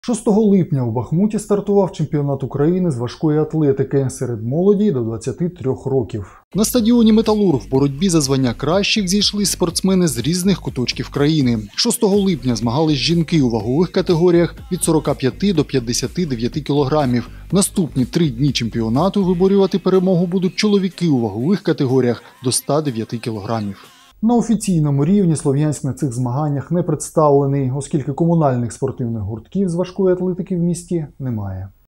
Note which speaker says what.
Speaker 1: 6 липня у Бахмуті стартував чемпіонат України з важкої атлетики серед молоді до 23 років. На стадіоні «Металург» в боротьбі за звання кращих зійшлись спортсмени з різних куточків країни. 6 липня змагались жінки у вагових категоріях від 45 до 59 кілограмів. Наступні 3 дні чемпіонату виборювати перемогу будуть чоловіки у вагових категоріях до 109 кілограмів. На офіційному рівні Слов'янськ на цих змаганнях не представлений, оскільки комунальних спортивних гуртків з важкої атлетики в місті немає.